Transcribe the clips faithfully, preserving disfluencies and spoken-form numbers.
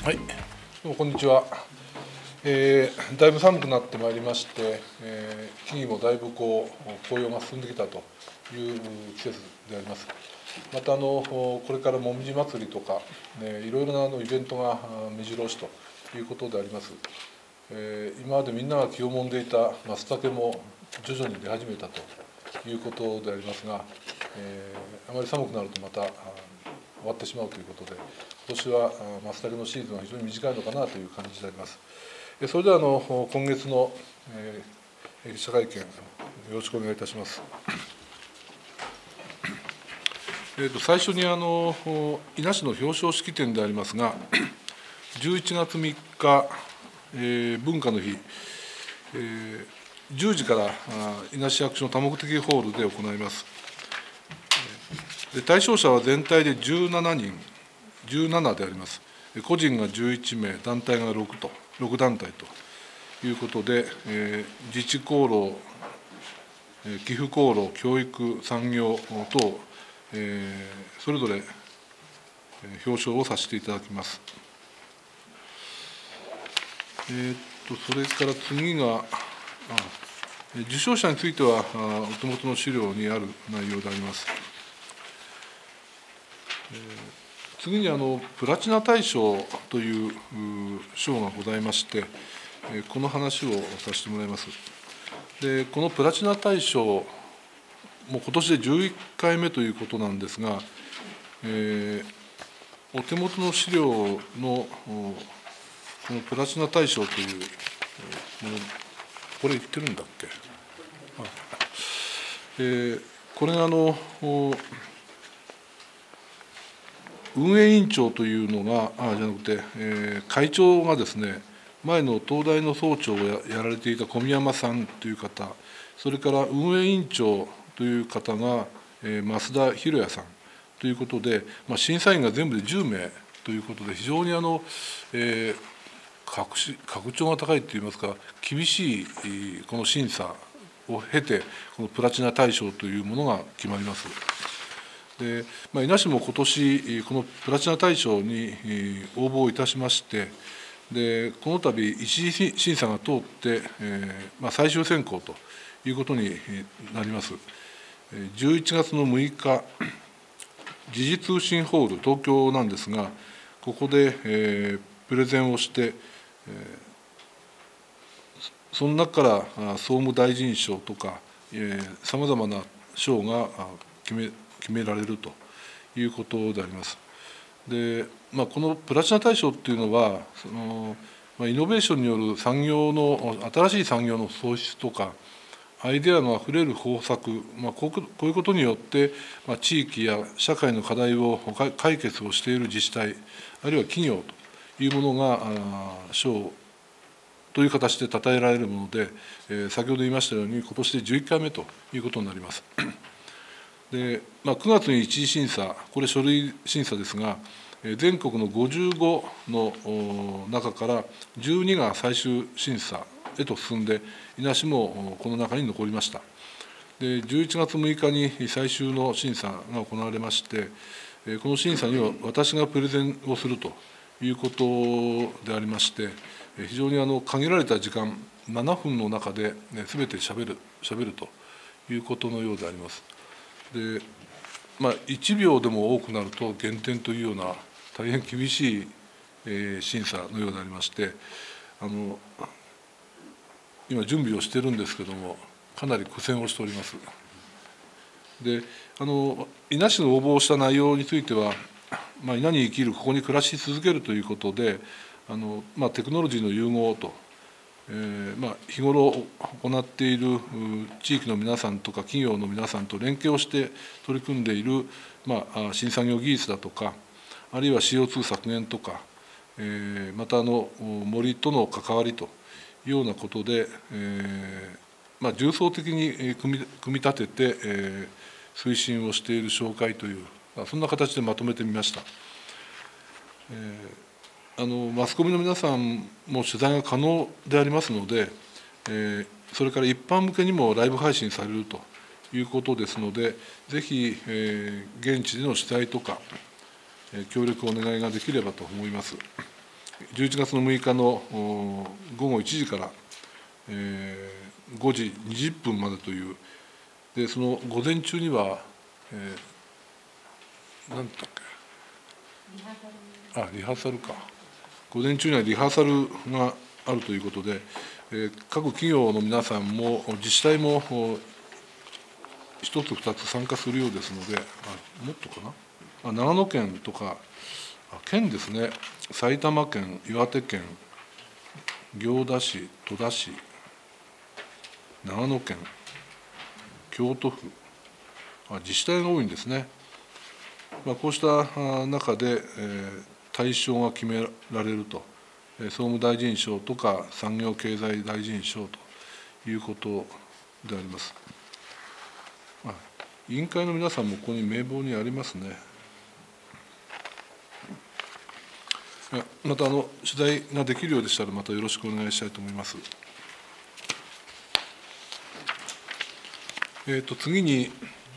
はい、どうもこんにちは。えー、だいぶ寒くなってまいりまして、えー、木々もだいぶこう紅葉が進んできたという季節であります。またあのこれからもみじ祭りとか、ね、いろいろなあのイベントが目白押しということであります。えー、今までみんなが気をもんでいた松茸も徐々に出始めたということでありますが、えー、あまり寒くなるとまた終わってしまうということで、今年は松茸のシーズンは非常に短いのかなという感じであります。それではあの今月の、えー、記者会見、よろしくお願いいたします。えー、と最初にあの伊那市の表彰式典でありますが、じゅういちがつみっか、えー、文化の日、えー、じゅうじから伊那市役所の多目的ホールで行います。で対象者は全体でじゅうななにん、じゅうななであります。個人がじゅういちめい、団体がろくと、ろくだんたいということで、えー、自治功労、寄付功労、教育、産業等、えー、それぞれ表彰をさせていただきます。えー、っとそれから次が、あ受賞者については、お手元の資料にある内容であります。えー次にあのプラチナ大賞という賞がございまして、この話をさせてもらいます。でこのプラチナ大賞、もう今年でじゅういっかいめということなんですが、えー、お手元の資料のこのプラチナ大賞というもの、これ言ってるんだっけ、あえー、これがあの運営委員長というのが、あじゃなくて、えー、会長がですね、前の東大の総長を や, やられていた小宮山さんという方、それから運営委員長という方が、えー、増田博也さんということで、まあ、審査員が全部でじゅうめいということで、非常にあの、えー、格し格調が高いといいますか、厳しいこの審査を経て、このプラチナ大賞というものが決まります。でまあ、伊那市も今年、このプラチナ大賞に応募いたしまして、でこの度、一次審査が通って、えーまあ、最終選考ということになります。じゅういちがつのむいか、時事通信ホール、東京なんですが、ここで、えー、プレゼンをして、えー、その中から総務大臣賞とか、さまざまな賞が決め決められるということであります。で、まあ、このプラチナ大賞っていうのは、そのまあ、イノベーションによる産業の、新しい産業の創出とか、アイデアのあふれる方策、まあ、こうこういうことによって、まあ、地域や社会の課題を解決をしている自治体、あるいは企業というものが賞という形で称えられるもので、えー、先ほど言いましたように、今年でじゅういっかいめということになります。でまあ、くがつに一次審査、これ書類審査ですが、全国のごじゅうごの中からじゅうにが最終審査へと進んで、伊那市もこの中に残りました。でじゅういちがつむいかに最終の審査が行われまして、この審査には私がプレゼンをするということでありまして、非常にあの限られた時間、ななふんの中で、ね、全てしゃべる、しゃべるということのようであります。でまあ、いちびょうでも多くなると減点というような大変厳しい、えー、審査のようでありまして、あの今準備をしているんですけれども、かなり苦戦をしております。であの伊那市の応募をした内容については、まあ、伊那に生きる、ここに暮らし続けるということで、あの、まあ、テクノロジーの融合と、えーまあ、日頃行っている地域の皆さんとか企業の皆さんと連携をして取り組んでいる、まあ、新産業技術だとか、あるいは シーオーツー 削減とか、えー、またあの森との関わりというようなことで、えーまあ、重層的に組み、組み立てて、えー、推進をしている紹介という、そんな形でまとめてみました。えーあのマスコミの皆さんも取材が可能でありますので、えー、それから一般向けにもライブ配信されるということですので、ぜひ、えー、現地での取材とか、えー、協力をお願いができればと思います。 じゅういちがつのむいかのごごいちじから、えー、ごじにじゅっぷんまでという、でその午前中には、えー、何だっけ、あリハーサルか、午前中にはリハーサルがあるということで、えー、各企業の皆さんも、自治体もひとつ、ふたつ参加するようですので、あもっとかな、あ長野県とか、あ県ですね、埼玉県、岩手県、行田市、戸田市、長野県、京都府、あ自治体が多いんですね。まあ、こうした中で、えー、対象が決められると、総務大臣賞とか産業経済大臣賞ということであります。まあ、委員会の皆さんもここに名簿にありますね。またあの取材ができるようでしたら、またよろしくお願いしたいと思います。えー、と次に、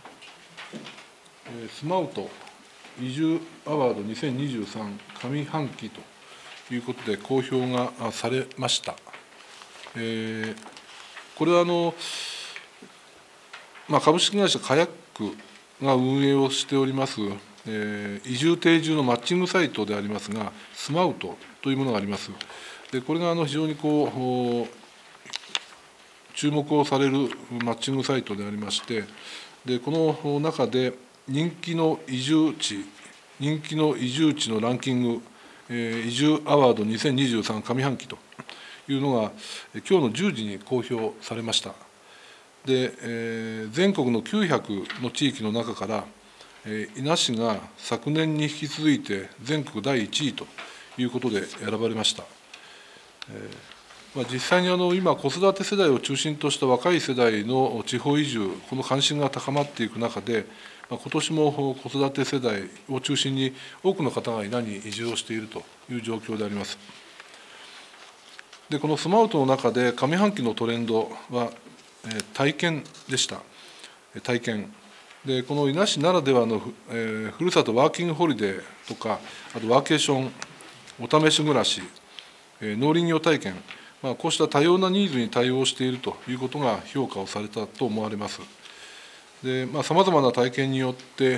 スマウト移住アワードにせんにじゅうさん上半期ということで公表がされました。えー、これはあの、まあ、株式会社カヤックが運営をしております、えー、移住定住のマッチングサイトでありますが、スマウトというものがあります。でこれがあの非常にこう注目をされるマッチングサイトでありまして、でこの中で人気の移住地、人気の移住地のランキング、えー、移住アワードにせんにじゅうさん上半期というのが、今日のじゅうじに公表されました。で、えー、全国のきゅうひゃくの地域の中から、えー、伊那市が昨年に引き続いて全国だいいちいということで選ばれました。えーまあ、実際にあの今、子育て世代を中心とした若い世代の地方移住、この関心が高まっていく中で、まあ、今年も子育て世代を中心に多くの方が伊那に移住をしているという状況であります。でこのスマウトの中で上半期のトレンドは、えー、体験でした。体験でこの伊那市ならではの、えー、ふるさとワーキングホリデーとか、あとワーケーション、お試し暮らし、えー、農林業体験、まあ、こうした多様なニーズに対応しているということが評価をされたと思われます。さまざまな体験によって、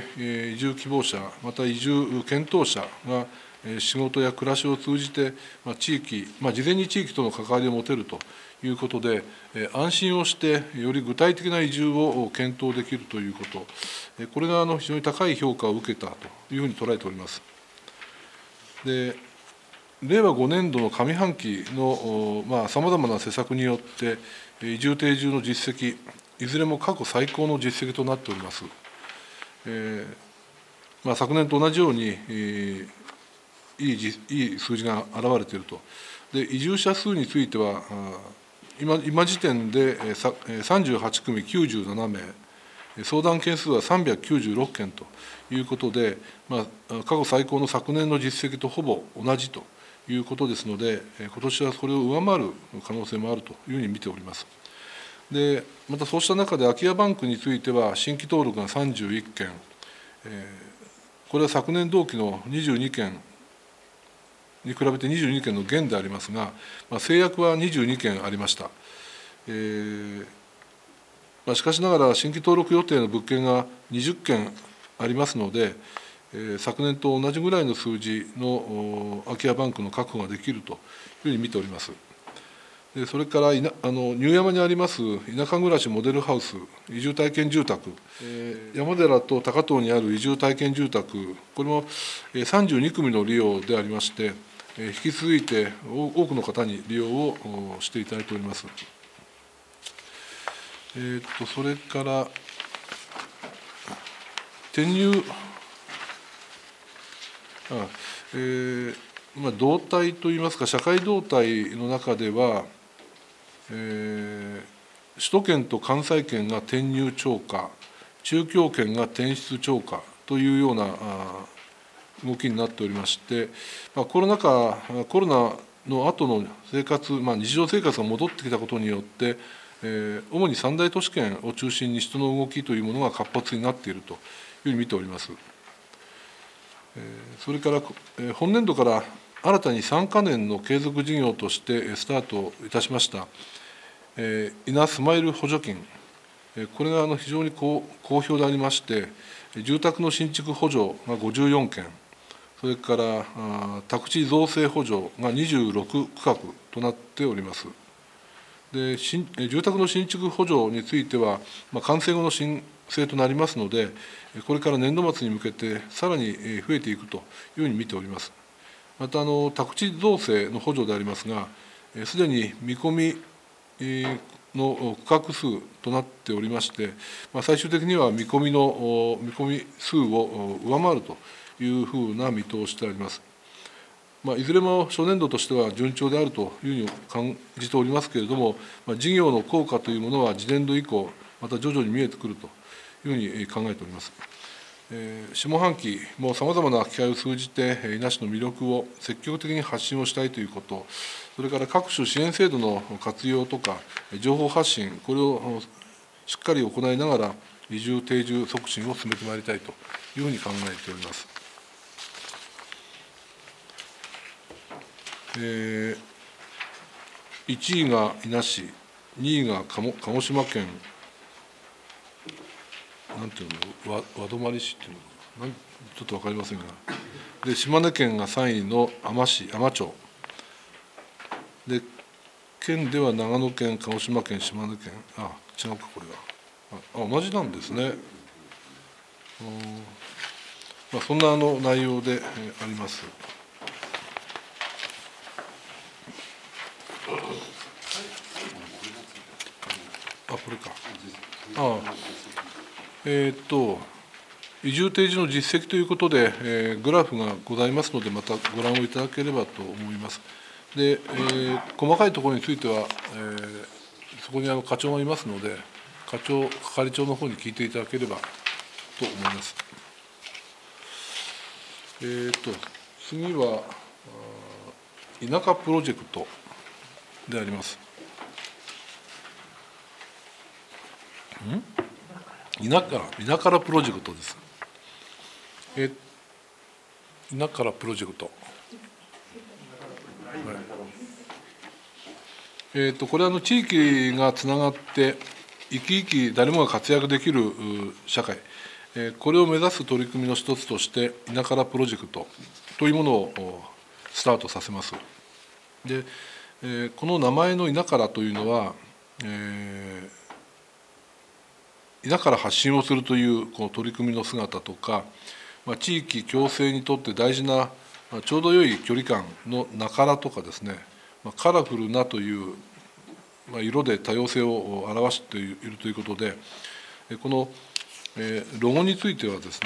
えー、移住希望者、また移住検討者が、えー、仕事や暮らしを通じて、まあ、地域、まあ、事前に地域との関わりを持てるということで、えー、安心をして、より具体的な移住を検討できるということ、えー、これがあの非常に高い評価を受けたというふうに捉えております。でれいわごねんどの上半期のさまざ、まな施策によって、移住定住の実績、いずれも過去最高の実績となっております。えーまあ、昨年と同じように、えー、いいいい数字が現れていると。で移住者数については、今今時点でさんじゅうはちくみきゅうじゅうななめい、相談件数はさんびゃくきゅうじゅうろっけんということで、まあ、過去最高の昨年の実績とほぼ同じということですので、今年はそれを上回る可能性もあるというふうに見ております。でまたそうした中で、空き家バンクについては、新規登録がさんじゅういっけん、えー、これは昨年同期のにじゅうにけんに比べてにじゅうにけんの減でありますが、まあ、制約はにじゅうにけんありました。えーまあ、しかしながら、新規登録予定の物件がにじゅっけんありますので、昨年と同じぐらいの数字の空き家バンクの確保ができるというふうに見ております。それからいなあの入山にあります田舎暮らしモデルハウス、移住体験住宅、山寺と高遠にある移住体験住宅、これもさんじゅうにくみの利用でありまして、引き続いて多くの方に利用をしていただいております。えー、とそれから転入あえーまあ、動態といいますか、社会動態の中では、えー、首都圏と関西圏が転入超過、中京圏が転出超過というような動きになっておりまして、まあ、コロナ禍、コロナの後の生活、まあ、日常生活が戻ってきたことによって、えー、主に三大都市圏を中心に人の動きというものが活発になっているというふうに見ております。それから本年度から新たにさんかねんの継続事業としてスタートいたしました、えー、稲スマイル補助金、これがあの非常に好評でありまして、住宅の新築補助がごじゅうよんけん、それから宅地造成補助がにじゅうろくくかくとなっております。で新住宅の新築補助については、まあ、完成後の申請となりますので、これから年度末に向けて、さらに増えていくというふうに見ております。またあの、宅地造成の補助でありますが、すでに見込みの区画数となっておりまして、まあ、最終的には見込みの見込み数を上回るというふうな見通しであります。まあ、いずれも初年度としては順調であるというふうに感じておりますけれども、まあ、事業の効果というものは次年度以降、また徐々に見えてくるというふうに考えております。えー、下半期もさまざまな機会を通じて、伊那市の魅力を積極的に発信をしたいということ、それから各種支援制度の活用とか、情報発信、これをしっかり行いながら、移住・定住促進を進めてまいりたいというふうに考えております。えー、いちいが伊那市、にいが鹿児島県、なんていうの、和泊市っていうのかな、ちょっと分かりませんが、で島根県がさんいの海士、海士町、で県では長野県、鹿児島県、島根県、あ、違うか、これは、あ、同じなんですね。まあ、そんなあの内容であります。あ、これか。ああ、えっ、ー、と、移住定住の実績ということで、えー、グラフがございますので、またご覧をいただければと思います。で、えー、細かいところについては、えー、そこにあの課長がいますので、課長、係長の方に聞いていただければと思います。えー、と次は、田舎プロジェクトであります。ん田舎田舎プロジェクトです。え田舎プロジェクト。はい、えー、とこれはあの地域がつながって生き生き誰もが活躍できる社会、えー、これを目指す取り組みの一つとして田舎プロジェクトというものをスタートさせます。で、えー、この名前の田舎というのは、えー田から発信をするというこの取り組みの姿とか、まあ、地域共生にとって大事な、まあ、ちょうど良い距離感のなからとかですね、まあ、カラフルなという、まあ、色で多様性を表しているということで、この、えー、ロゴについてはですね、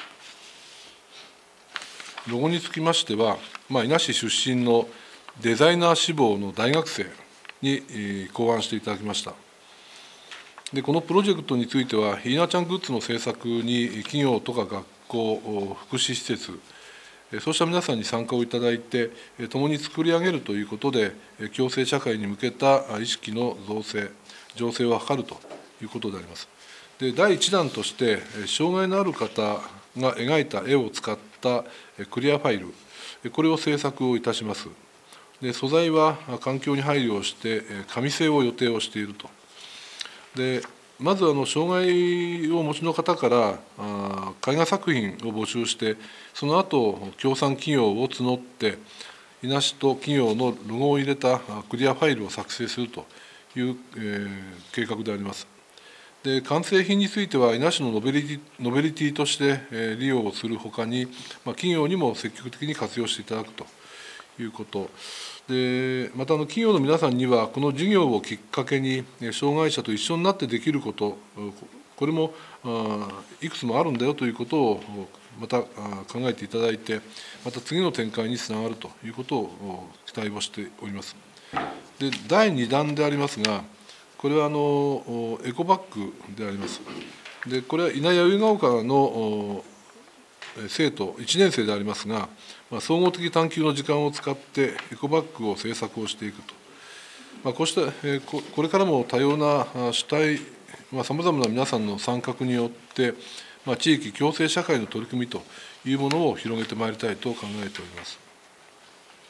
ロゴにつきましては、まあ、伊那市出身のデザイナー志望の大学生に、えー、考案していただきました。でこのプロジェクトについては、ひなちゃんグッズの制作に企業とか学校、福祉施設、そうした皆さんに参加をいただいて、共に作り上げるということで、共生社会に向けた意識の造成、醸成を図るということであります。でだいいちだんとして、障害のある方が描いた絵を使ったクリアファイル、これを制作をいたします。で素材は環境に配慮をして、紙製を予定をしていると。でまずあの障害をお持ちの方からあ絵画作品を募集して、その後協賛企業を募って伊那市と企業のロゴを入れたクリアファイルを作成するという、えー、計画であります。で完成品については伊那市のノベリティ、ノベリティとして、えー、利用をするほかに、まあ、企業にも積極的に活用していただくということ。でまたあの企業の皆さんには、この事業をきっかけに障害者と一緒になってできること、これもいくつもあるんだよということをまた考えていただいて、また次の展開につながるということを期待をしております。でだいにだんでありますが、これはあのエコバッグであります。でこれは伊那弥生が丘の生徒いちねんせいでありますが、総合的探究の時間を使ってエコバッグを製作をしていくと、まあ、こうしたこれからも多様な主体、さまざまな皆さんの参画によって、まあ、地域共生社会の取り組みというものを広げてまいりたいと考えております。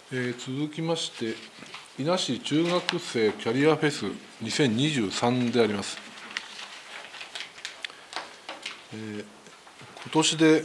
えー、続きまして、伊那市中学生キャリアフェスにせんにじゅうさんであります。えー、今年で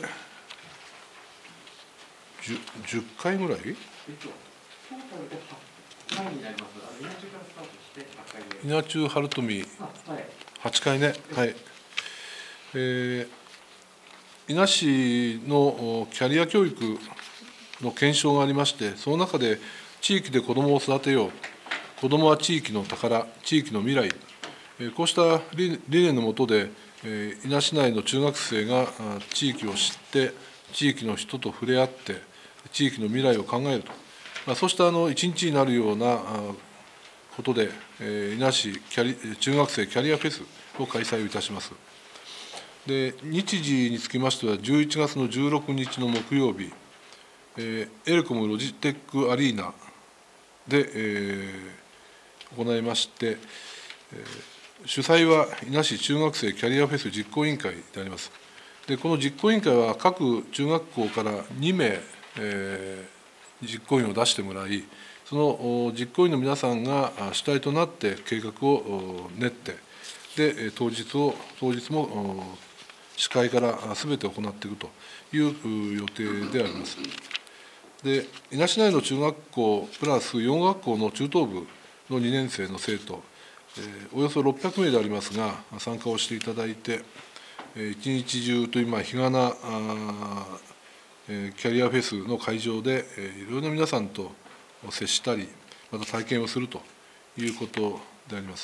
10, じゅっかいぐらい、えっと、トータルではちかいになります。伊那中からスタートしてはちかいめ。伊那中春富、はちかいね。はい。えー、伊那市のキャリア教育の検証がありまして、その中で地域で子どもを育てよう、子どもは地域の宝、地域の未来、こうした理念の下で、伊那市内の中学生が地域を知って、地域の人と触れ合って、地域の未来を考えると、そうしたあの一日になるようなことで、伊那市キャリ中学生キャリアフェスを開催をいたします。で、日時につきましては、じゅういちがつのじゅうろくにちの木曜日、エルコムロジテックアリーナで、えー、行いまして、えー、主催は伊那市中学生キャリアフェス実行委員会であります。で、この実行委員会は各中学校からにめい、えー、実行委員を出してもらい、その実行委員の皆さんが主体となって計画を練って、で、当日を、当日も司会からすべて行っていくという予定であります。で、伊那市内の中学校プラスよん学校の中等部のにねん生の生徒、えー、およそろっぴゃくめいでありますが、参加をしていただいて、一日中という、まあ、日がなえー、キャリアフェスの会場で、えー、いろいろな皆さんと接したり、また体験をするということであります。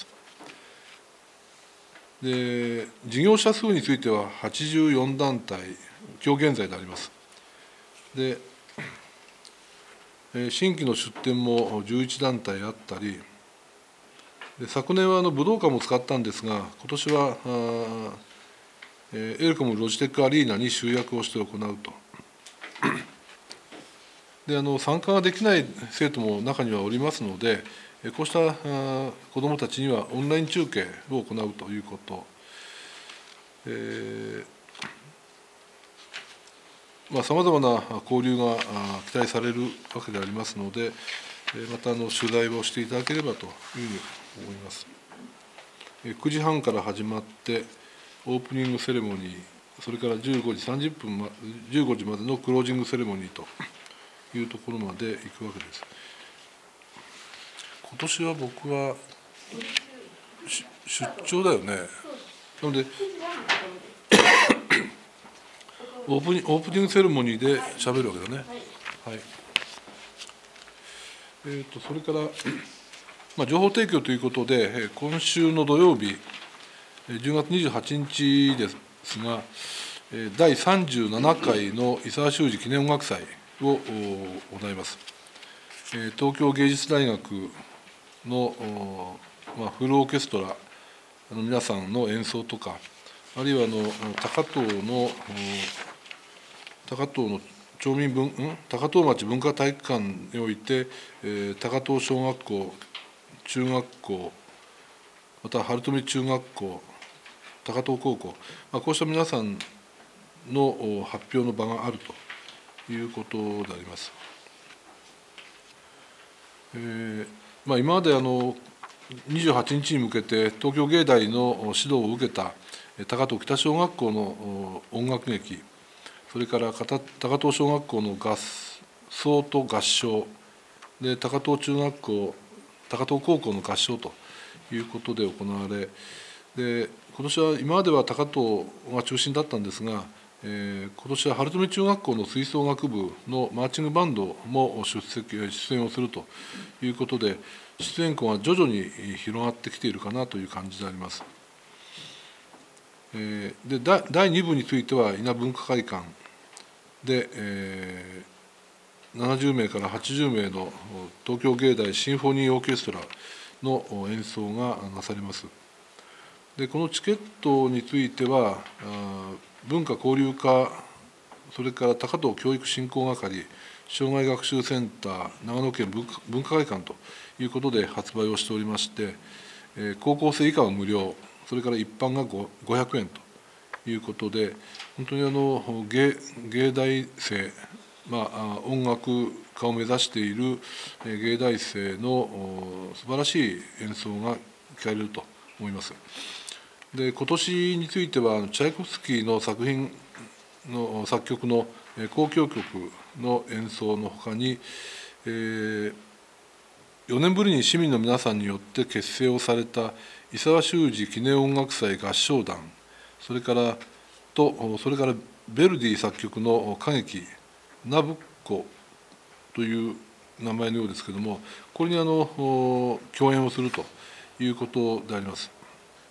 で、事業者数についてははちじゅうよんだんたい、今日現在であります。で、新規の出店もじゅういちだんたいあったり、で昨年はあの武道館も使ったんですが、今年はあエルコムロジテックアリーナに集約をして行うと。で、あの参加ができない生徒も中にはおりますので、こうしたあ子どもたちにはオンライン中継を行うということ、えー、さまざ、まな交流が期待されるわけでありますので、またあの取材をしていただければというふうに思います。くじはんから始まって、オープニングセレモニー、それからじゅうごじさんじゅっぷんま、じゅうごじまでのクロージングセレモニーというところまで行くわけです。今年は僕は出張だよね。なのでオープニ、オープニングセレモニーで喋るわけだね。はい。えーと、それから、まあ、情報提供ということで、今週の土曜日、じゅうがつにじゅうはちにちですが、だいさんじゅうななかいの伊沢修司記念音楽祭を行います。東京芸術大学の、まあ、フルオーケストラの皆さんの演奏とか、あるいはあの高遠の高遠の町民文、ん高遠町文化体育館において、えー、高遠小学校、中学校、また春富中学校、高遠高校、まあ、こうした皆さんの発表の場があるということであります。えーまあ、今まであのにじゅうはちにちに向けて東京芸大の指導を受けた高遠北小学校の音楽劇、それから高遠小学校の合奏と合唱で、高遠中学校、高遠高校の合唱ということで行われ、で今年は今までは高遠が中心だったんですが、えー、今年は春富中学校の吹奏楽部のマーチングバンドも出席出演をするということで、出演校が徐々に広がってきているかなという感じであります。えー、でだいに部については伊那文化会館で、えー、ななじゅうめいからはちじゅうめいの東京芸大シンフォニーオーケストラの演奏がなされます。でこのチケットについては、文化交流課、それから高遠教育振興係、障害学習センター、長野県文化文化会館ということで発売をしておりまして、高校生以下は無料、それから一般がごひゃくえんということで、本当にあの 芸, 芸大生まあ、音楽家を目指している芸大生の素晴らしい演奏が聞かれると思います。で今年についてはチャイコフスキーの作品の作曲の交響曲の演奏のほかに、えー、よねんぶりに市民の皆さんによって結成をされた伊沢修司記念音楽祭合唱団、それからとそれからヴェルディ作曲の歌劇「ナブッコ」という名前のようですけれども、これにあの共演をするということであります。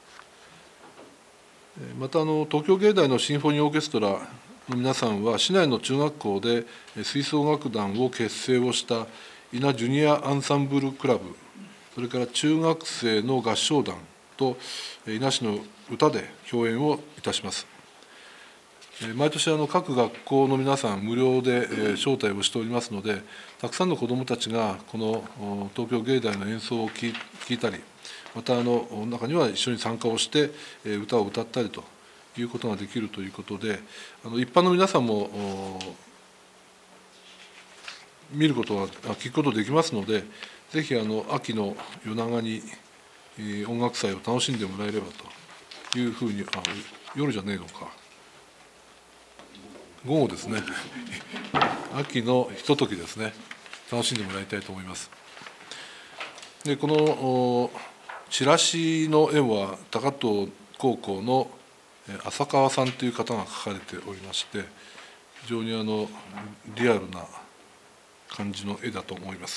またあの東京芸大のシンフォニーオーケストラの皆さんは市内の中学校で吹奏楽団を結成をした伊那ジュニアアンサンブルクラブ、それから中学生の合唱団と伊那市の歌で共演をいたします。毎年あの各学校の皆さん無料で招待をしておりますので、たくさんの子どもたちがこの東京芸大の演奏を聴いたり、またあの中には一緒に参加をして歌を歌ったりということができるということで、あの一般の皆さんも見ることは聞くことできますので、ぜひあの秋の夜長に音楽祭を楽しんでもらえればというふうに、あ夜じゃねえのか、午後ですね秋のひとときですね、楽しんでもらいたいと思います。でこのチラシの絵は高遠高校の浅川さんという方が描かれておりまして、非常にあのリアルな感じの絵だと思います。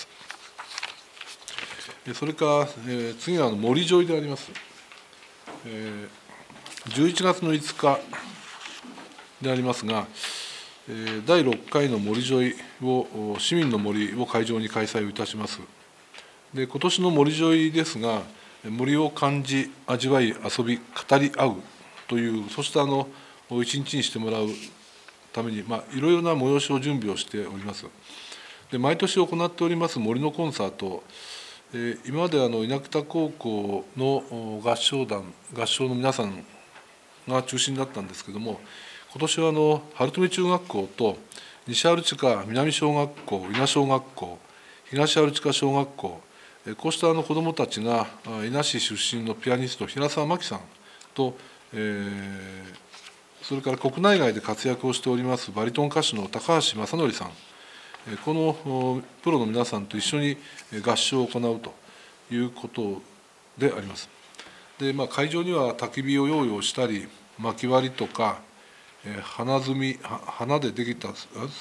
それから、えー、次は森ジョイであります。えー、じゅういちがつのいつかでありますが、えー、だいろっかいの森ジョイを市民の森を会場に開催をいたします。で今年の森ジョイですが、森を感じ味わい遊び語り合うという、そうしたあの一日にしてもらうために、まあ、いろいろな催しを準備をしております。で毎年行っております森のコンサート、えー、今まであの稲北高校の合唱団合唱の皆さんが中心だったんですけども、今年はあの春富中学校と西春近南小学校、伊那小学校、東春近小学校、こうしたあの子どもたちが伊那市出身のピアニスト平沢真希さんと、えー、それから国内外で活躍をしておりますバリトン歌手の高橋正則さん、このプロの皆さんと一緒に合唱を行うということであります。で、まあ、会場には焚き火を用意をしたり、薪割りとか花炭、花でできた炭、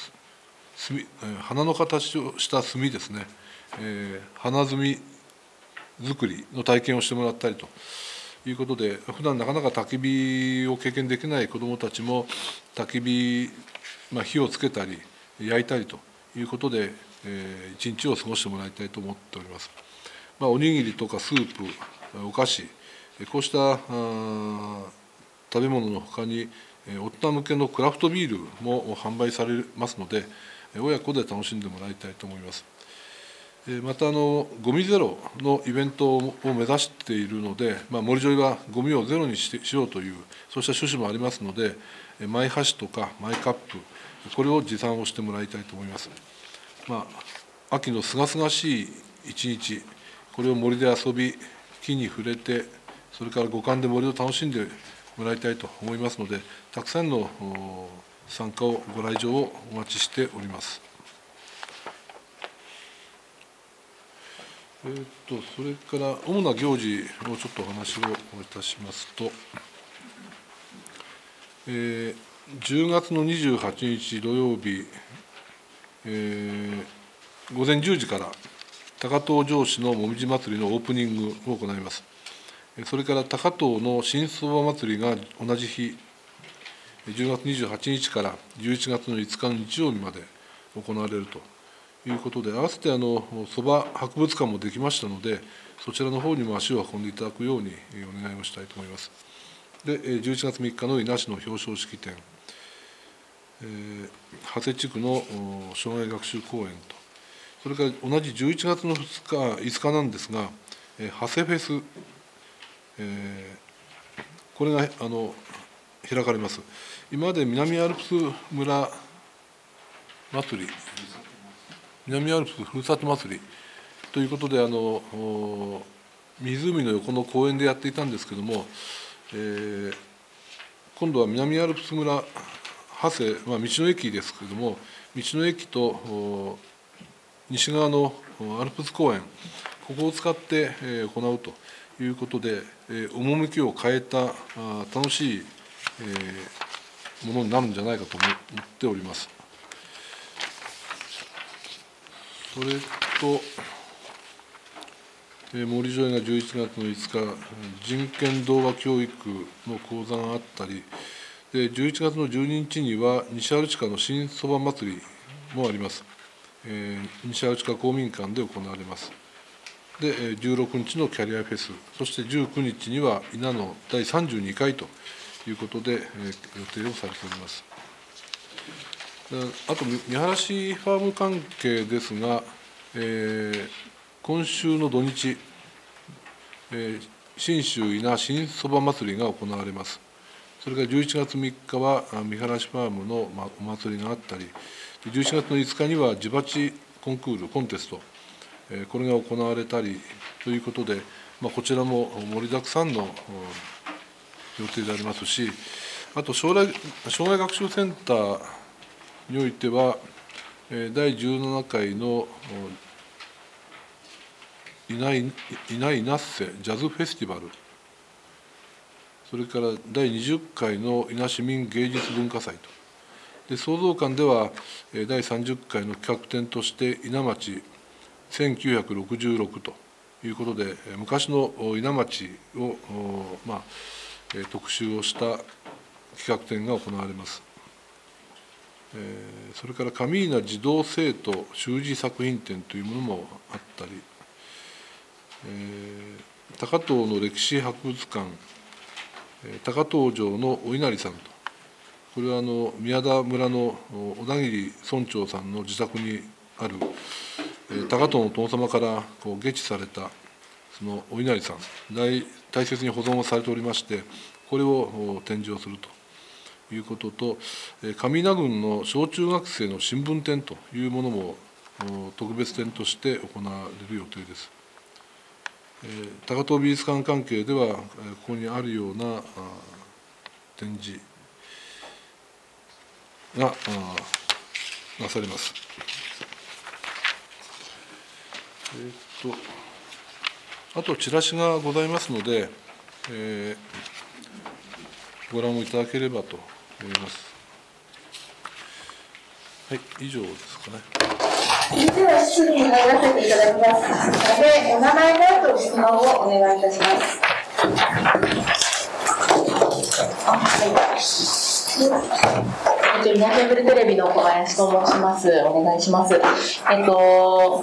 花の形をした炭ですね、えー、花炭作りの体験をしてもらったりということで、普段なかなか焚き火を経験できない子どもたちも焚き火、まあ、火をつけたり焼いたりということで、えー、一日を過ごしてもらいたいと思っております。まあ、おにぎりとかスープ、お菓子、こうした食べ物のほかに大人向けのクラフトビールも販売されますので、親子で楽しんでもらいたいと思います。またあのゴミゼロのイベントを目指しているので、まあ、森ジョイはゴミをゼロにしようというそうした趣旨もありますので、マイ箸とかマイカップ、これを持参をしてもらいたいと思います。まあ、秋のすがすがしい一日、これを森で遊び、木に触れて、それから五感で森を楽しんでもらいたいと思いますので、たくさんの参加を、ご来場をお待ちしております。えー、とそれから主な行事をちょっとお話をいたしますと、えー、じゅうがつのにじゅうはちにち土曜日、えー、午前じゅうじから高遠城市のもみじ祭りのオープニングを行います。それから高遠の新相場祭りが同じ日、じゅうがつにじゅうはちにちからじゅういちがつのいつかの日曜日まで行われるということで、合わせてあのそば博物館もできましたので、そちらの方にも足を運んでいただくようにお願いをしたいと思います。で、じゅういちがつみっかの伊那市の表彰式典、えー、長谷地区の障害学習公園と、それから同じじゅういちがつのふつか、いつかなんですが、長谷フェス、えー、これがあの開かれます。今まで南アルプス村祭り、南アルプスふるさと祭りということで、あの湖の横の公園でやっていたんですけども、えー、今度は南アルプス村長谷、まあ、道の駅ですけれども、道の駅と西側のアルプス公園、ここを使って行うということで、趣を変えた楽しいものになるんじゃないかと思っております。それと、森添がじゅういちがつのいつか、人権動画教育の講座があったり、でじゅういちがつのじゅうににちには西アルチカの新そば祭りもあります。えー、西アルチカ公民館で行われます。でじゅうろくにちのキャリアフェス、そしてじゅうくにちには稲のだいさんじゅうにかいということで、えー、予定をされております。あと見晴らしファーム関係ですが、えー、今週の土日、えー、信州稲新そば祭りが行われます。それからじゅういちがつみっかは見晴らしファームのお祭りがあったり、じゅういちがつのいつかには地鉢コンクール、コンテスト、これが行われたりということで、まあ、こちらも盛りだくさんの予定でありますし、あと将来障害学習センターにおいては、だいじゅうななかいのいないいないなっせジャズフェスティバル、それからだいにじゅっかいの伊那市民芸術文化祭と、で創造館ではだいさんじゅっかいの企画展として伊那町せんきゅうひゃくろくじゅうろくということで、昔の伊那町を、まあ、特集をした企画展が行われます。それから上伊那児童生徒習字作品展というものもあったり、高遠の歴史博物館、高遠城のお稲荷さんと、これはあの宮田村の小田切村長さんの自宅にある高遠の殿様からこう下知されたそのお稲荷さん、大大切に保存をされておりまして、これを展示をするということと、上伊那郡の小中学生の新聞展というものも特別展として行われる予定です。高遠美術館関係では、ここにあるような展示がなされます。えー、っとあとチラシがございますので、えー、ご覧をいただければと思います。はい、以上ですかね。 それでは質疑に入らせていただきますので、お名前の後質問をお願いいたします。あ、はい。日本ケーブルテレビの小林と申します。お願いします。えっと。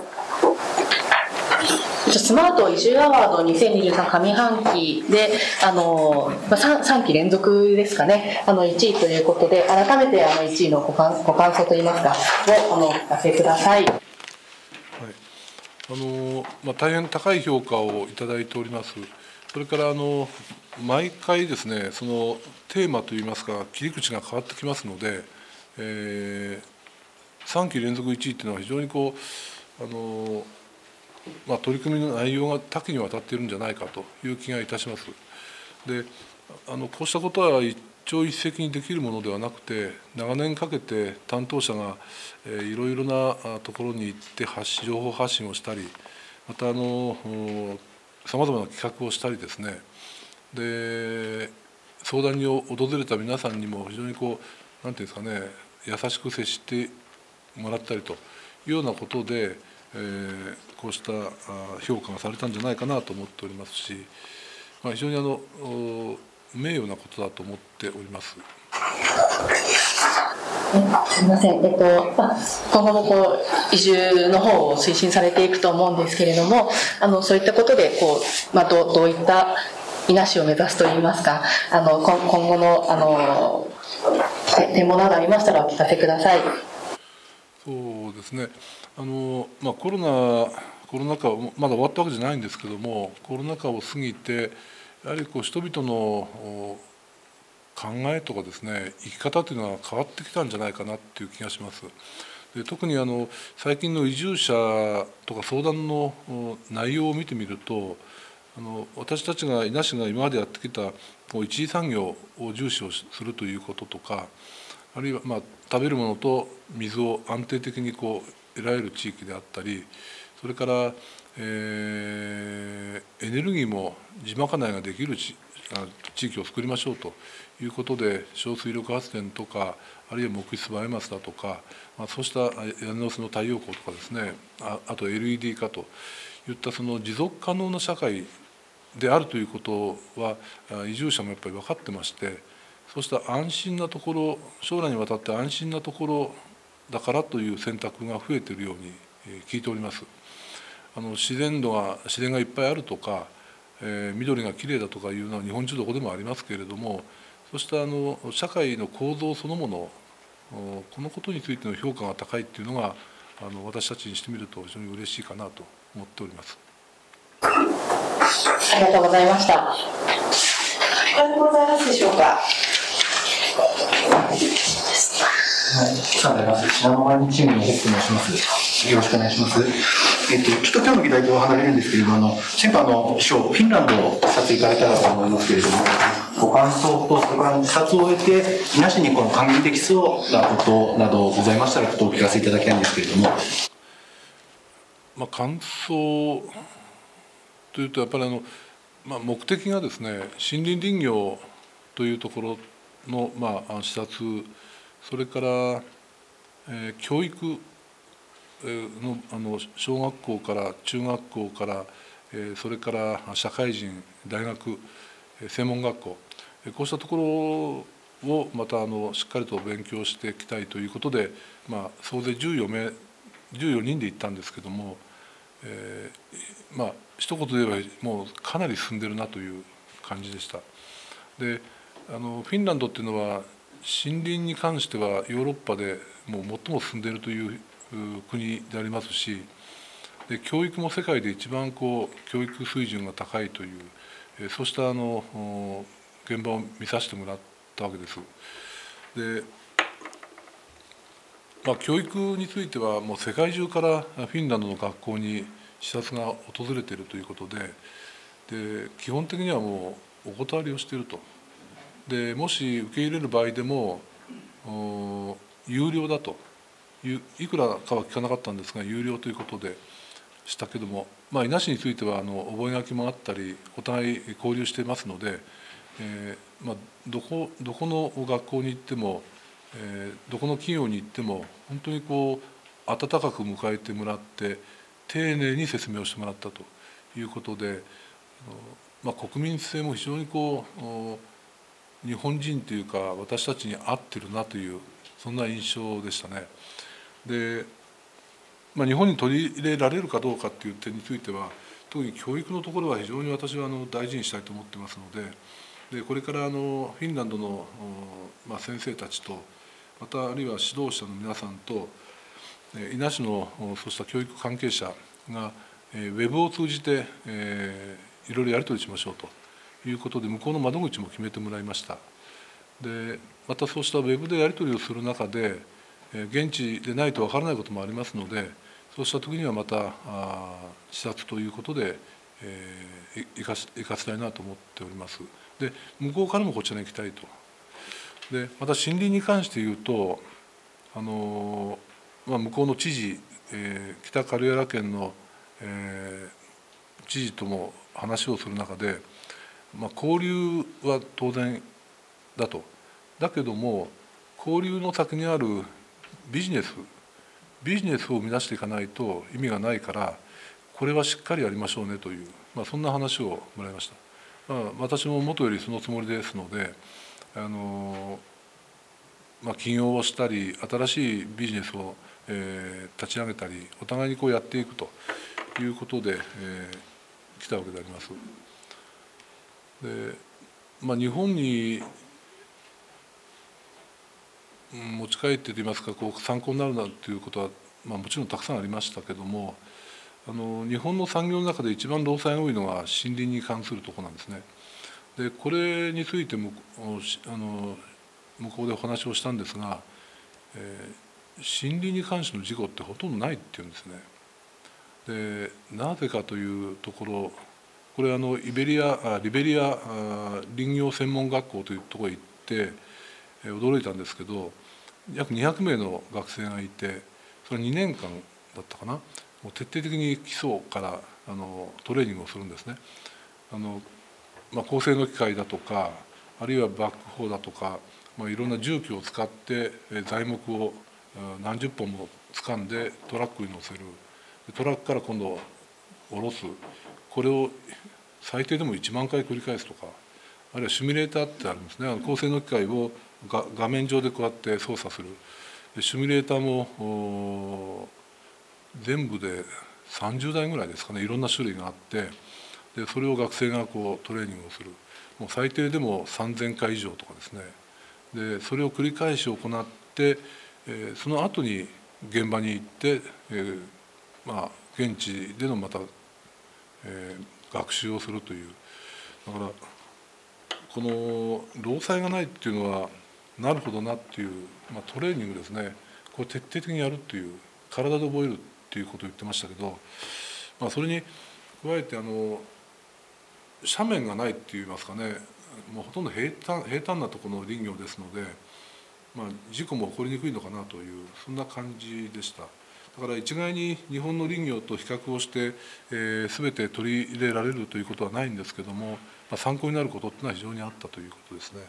スマート移住アワードにせんにじゅうさん上半期であの 3, さんき連続ですかね、あのいちいということで、改めてあのいちいのご感、ご感想といいますかをあのお聞かせください。はい、 あのまあ、大変高い評価をいただいております。それからあの毎回ですね、そのテーマといいますか切り口が変わってきますので、えー、さんき連続いちいというのは非常にこうあのまあ、取り組みの内容が多岐にわたっているんじゃないかという気がいたします。であのこうしたことは一朝一夕にできるものではなくて、長年かけて担当者が、えー、いろいろなところに行って発情報発信をしたり、またあのさまざまな企画をしたりですね、で相談に訪れた皆さんにも非常にこうなんていうんですかね、優しく接してもらったりというようなことで、えー、こうした評価がされたんじゃないかなと思っておりますし、まあ、非常にあの名誉なことだと思っております。 すみません、えっと、今後もこう移住の方を推進されていくと思うんですけれども、あのそういったことでこう、まあ、ど, どういった伊那市を目指すといいますか、あの 今, 今後のあの展望などありましたらお聞かせください。 そうですね、あのまあ、コロナコロナ禍まだ終わったわけじゃないんですけども、コロナ禍を過ぎてやはりこう人々の考えとかですね、生き方というのは変わってきたんじゃないかなっていう気がします。 で特にあの最近の移住者とか相談の内容を見てみると、あの私たちが伊那市が今までやってきたこう一次産業を重視をするということとか、あるいはまあ食べるものと水を安定的にこう得られる地域であったり、それから、えー、エネルギーも地まかないができる地地域を作りましょうということで、小水力発電とか、あるいは木質バイオマスだとか、まあ、そうした屋根のせの太陽光とかですね、あ, あと エルイーディー 化といったその持続可能な社会であるということは移住者もやっぱり分かってまして、そうした安心なところ、将来にわたって安心なところだからという選択が増えているように聞いております。あの自然度が自然がいっぱいあるとか、えー、緑がきれいだとかいうのは日本中どこでもありますけれども、そうしたあの社会の構造そのもの、このことについての評価が高いっていうのがあの私たちにしてみると非常に嬉しいかなと思っております。 ありがとうございました。他にございますでしょうか。 はい、さあ、品川毎日新聞のホップ申します。よろしくお願いします。えっと、ちょっと今日の議題と離れるんですけれども、あの先般のショー、フィンランドを視察行かれたらと思いますけれども、ご感想と、それから視察を終えて、伊那市にこの還元できそうなことなどございましたら、ちょっとお聞かせいただきたいんですけれども。 まあ、感想というと、やっぱりあの、まあ、目的がですね、森林林業というところの、まあ、視察、それから、えー、教育の、あの小学校から中学校から、えー、それから社会人、大学、専門学校、こうしたところをまたあのしっかりと勉強していきたいということで、まあ、総勢じゅうよめい、じゅうよにんで行ったんですけども、えー、まあ一言で言えばもうかなり進んでるなという感じでした。で、あのフィンランドっていうのは森林に関してはヨーロッパでもう最も進んでいるという国でありますし、で教育も世界で一番こう教育水準が高いという、そうしたあの現場を見させてもらったわけです。で、まあ、教育についてはもう世界中からフィンランドの学校に視察が訪れているということで、で基本的にはもうお断りをしていると。でもし受け入れる場合でも有料だという、いくらかは聞かなかったんですが有料ということでしたけども、まあ、伊那市についてはあの覚書もあったりお互い交流していますので、えーまあ、どこどこの学校に行っても、えー、どこの企業に行っても本当にこう温かく迎えてもらって丁寧に説明をしてもらったということで、まあ、国民性も非常にこう日本人というか私たちに合ってるなというそんな印象でしたね。で、まあ、日本に取り入れられるかどうかっていう点については特に教育のところは非常に私はあの大事にしたいと思ってますので、でこれからあのフィンランドの、まあ、先生たちとまたあるいは指導者の皆さんと伊那市のそうした教育関係者がウェブを通じて、えー、いろいろやり取りしましょうということで向こうの窓口も決めてもらいました。でまたそうしたウェブでやり取りをする中で現地でないと分からないこともありますので、そうした時にはまた視察ということで、えー、生かし、生かしたいなと思っております。で向こうからもこちらに行きたいと。でまた森林に関して言うとあの、まあ、向こうの知事、えー、北カルヤラ県の、えー、知事とも話をする中で、まあ、交流は当然だと。だけども交流の先にあるビジネスビジネスを生み出していかないと意味がないからこれはしっかりやりましょうねという、まあ、そんな話をもらいました。まあ、私も元よりそのつもりですので、あの、まあ、起業をしたり新しいビジネスを、えー、立ち上げたりお互いにこうやっていくということで、えー、来たわけであります。で、まあ、日本に持ち帰ってといいますかこう参考になるなということは、まあ、もちろんたくさんありましたけども、あの日本の産業の中で一番労災が多いのが森林に関するところなんですね。でこれについてもあの向こうでお話をしたんですが、え森林に関しての事故ってほとんどないっていうんですね。でなぜかというところ、これあのイベリアリベリア林業専門学校というところへ行って驚いたんですけど、約にひゃくめいの学生がいて、それにねんかんだったかな、もう徹底的に基礎からあのトレーニングをするんですね。あの、まあ、高性能機械だとか、あるいはバックホーだとか、まあ、いろんな重機を使って材木を何十本も掴んでトラックに乗せる、トラックから今度下ろす、これを最低でもいちまんかい繰り返すとか、あるいはシミュレーターってあるんですね。高性能機械をが画面上でこうやって操作するシミュレーターも全部でさんじゅうだいぐらいですかね、いろんな種類があって、でそれを学生がこうトレーニングをする、もう最低でもさんぜんかい以上とかですね。でそれを繰り返し行って、えー、その後に現場に行って、えー、まあ現地でのまた、えー、学習をするという。だからこの労災がないっていうのはなるほどなっていう、まあ、トレーニングですね。これ徹底的にやるっていう、体で覚えるっていうことを言ってましたけど、まあ、それに加えてあの斜面がないっていいますかね、もうほとんど平坦平坦なところの林業ですので、まあ、事故も起こりにくいのかなという、そんな感じでした。だから一概に日本の林業と比較をして、えー、全て取り入れられるということはないんですけども、まあ、参考になることっていうのは非常にあったということですね。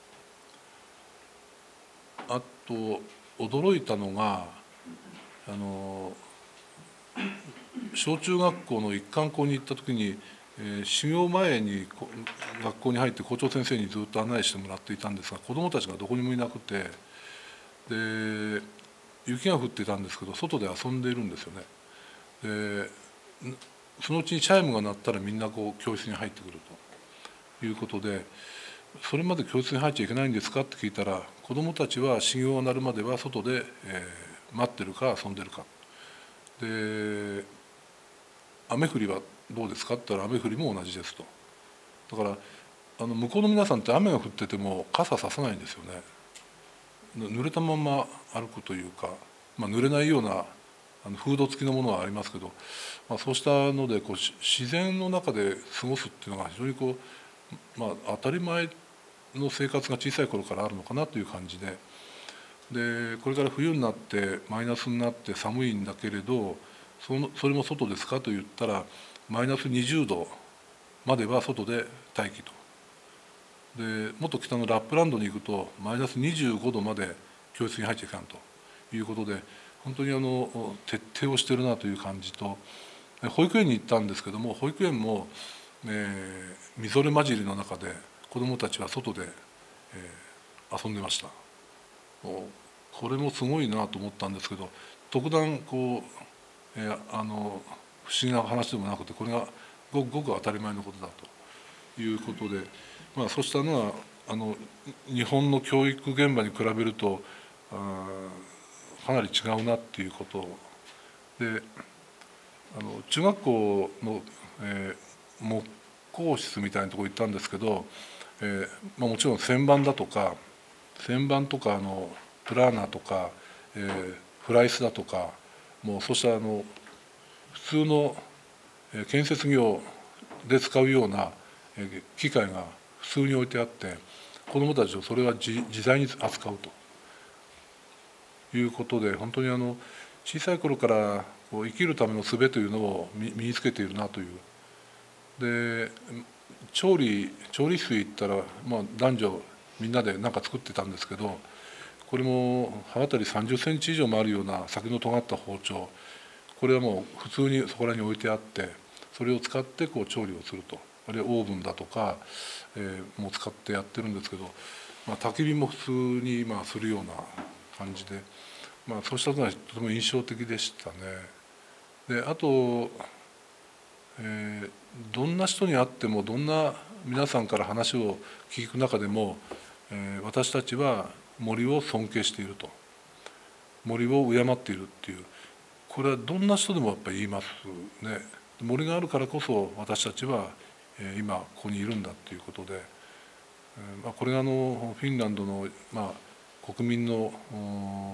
あと驚いたのが、あの小中学校の一貫校に行った時に、えー、修行前に学校に入って校長先生にずっと案内してもらっていたんですが、子どもたちがどこにもいなくて、で雪が降っていたんですけど外で遊んでいるんですよね。でそのうちにチャイムが鳴ったらみんなこう教室に入ってくるということで、それまで教室に入っちゃいけないんですかって聞いたら、子どもたちは修行が鳴るまでは外で、えー、待ってるか遊んでるかで、雨降りはどうですかって言ったら雨降りも同じですと。だからあの向こうの皆さんって雨が降ってても傘ささないんですよね。濡れたまま歩くというか、まあ、濡れないようなあのフード付きのものはありますけど、まあ、そうしたのでこう自然の中で過ごすっていうのが非常にこう、まあ、当たり前の生活が小さい頃からあるのかなという感じで、でこれから冬になってマイナスになって寒いんだけれど、そのそれも外ですかと言ったらマイナスにじゅうどまでは外で待機と。でもっと北のラップランドに行くとマイナスにじゅうごどまで教室に入っちゃいかんということで、本当にあの徹底をしてるなという感じと、保育園に行ったんですけども、保育園も、えー、みぞれ混じりの中で子どもたちは外で、えー、遊んでました。これもすごいなと思ったんですけど、特段こう、えー、あの不思議な話でもなくて、これがごくごく当たり前のことだということで、まあ、そうしたのはあの日本の教育現場に比べるとあかなり違うなっていうことで、あの中学校の、えー、木工室みたいなところ行ったんですけど、えーまあ、もちろん旋盤だとか旋盤とかあのプラーナーとか、えー、フライスだとか、もうそうしたあの普通の建設業で使うような機械が普通に置いてあって、子どもたちをそれは自在に扱うということで、本当にあの小さい頃からこう生きるための術というのを身につけているなという。で調理調理室行ったら、まあ、男女みんなで何か作ってたんですけど、これも刃渡りさんじゅっセンチ以上もあるような先の尖った包丁、これはもう普通にそこらに置いてあって、それを使ってこう調理をすると。あるいはオーブンだとか、えー、もう使ってやってるんですけど、まあ、焚き火も普通に今するような感じで、まあ、そうしたのはとても印象的でしたね。であと、えー、どんな人に会ってもどんな皆さんから話を聞く中でも、えー、私たちは森を尊敬していると、森を敬っているっていう、これはどんな人でもやっぱり言いますね。森があるからこそ私たちは今ここにいるんだということで、これがあのフィンランドの、まあ、国民の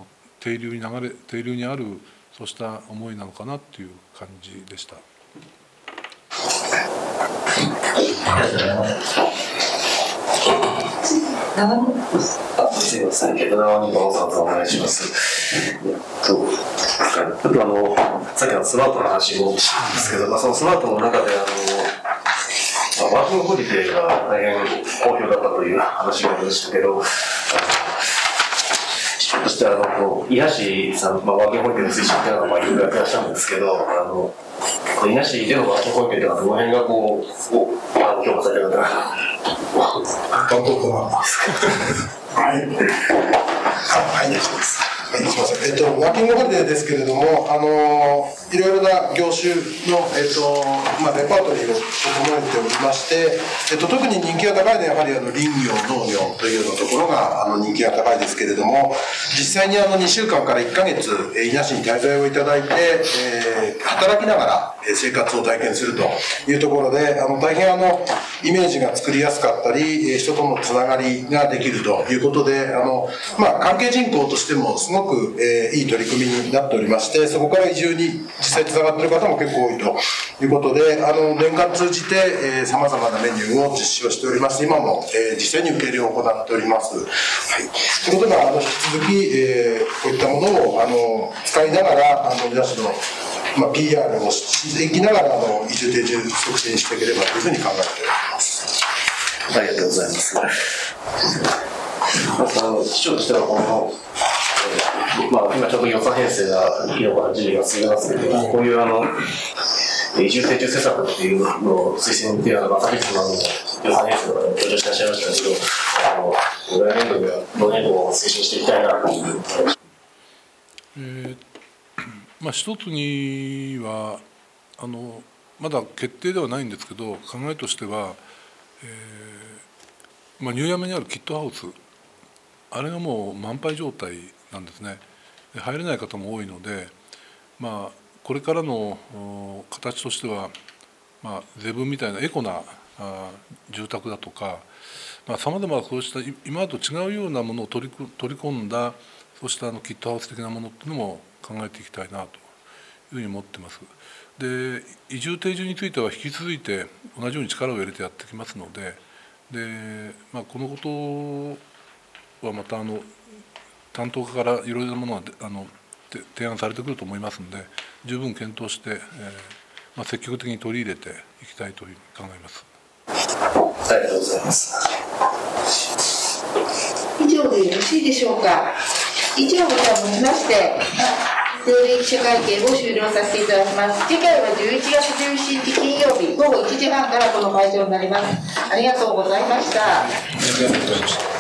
底流に流れ底流にあるそうした思いなのかなという感じでした。 すみません、けど長野さんとお願いします。えっと、ちょっとあの、さっきのスマートの話もしたんですけど、まあ、そのスマートの中で、あの、まあ、ワーキングホリデーが大変好評だったという話がありましたけど、そしてあの、こう伊橋さん、まあ、ワーキングホリデーの推進っていうのは、まあ、いろいろやってらっしゃるんですけど、あの、伊橋でのワーキングホリデーっていうのは、どの辺がこう、あの評価されてるのかな。 韓国ははい、はい、です。はい、すみません。えっと、ワーキングホリデーですけれども、あのいろいろな業種の、えっとまあ、レパートリーを整えておりまして、えっと、特に人気が高いのはやはりあの林業、農業というようなところがあの人気が高いですけれども、実際にあのにしゅうかんからいっかげつ、伊那市に滞在をいただいて、えー、働きながら生活を体験するというところで、あの大変あのイメージが作りやすかったり、人とのつながりができるということで、あの、まあ、関係人口としてもすごく、えー、いい取り組みになっておりまして、そこから移住に実際つながっている方も結構多いということで、あの年間通じてさまざまなメニューを実施をしておりまして、今も、えー、実際に受け入れを行っております。はい、ということで、あの引き続き、えー、こういったものをあの使いながら、あの皆さんのまあ、ピーアール をしていきながらあの移住定住促進していければというふうに考えております。 ありがとうございます。まずあの市長としてはこの、えーまあ、今ちょうど予算編成が昨日から準備が進んでますけど、こういうあの移住定住施策っていうのを推進っていうのが昨日の予算編成の方に登場してらっしゃいましたけど、あの来年度では同年度を推進していきたいなという。 えーまあ、一つにはあのまだ決定ではないんですけど、考えとしては、えーまあ、入山にあるキットハウス、あれがもう満杯状態なんですね。入れない方も多いので、まあ、これからの形としては、まあ、ゼブンみたいなエコなあ住宅だとか、さまざまなそうした今までと違うようなものを取り取り込んだそうしたあのキットハウス的なものっていうのも考えていきたいなというふうに思ってます。で、移住定住については引き続いて同じように力を入れてやってきますので、で、まあ、このことはまたあの担当課からいろいろなものがあの提案されてくると思いますので、十分検討して、えーまあ、積極的に取り入れていきたいというふうに考えます。 ありがとうございます。 以上でよろしいでしょうか。以上をもちまして、定例記者会見を終了させていただきます。次回はじゅういちがつじゅうしちにち金曜日午後いちじはんからこの会場になります。ありがとうございました。 ありがとうございました。